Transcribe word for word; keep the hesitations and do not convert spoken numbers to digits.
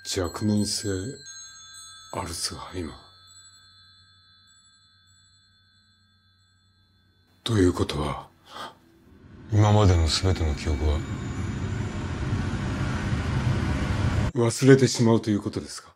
若年性アルツハイマー。ということは、今までの全ての記憶は忘れてしまうということですか？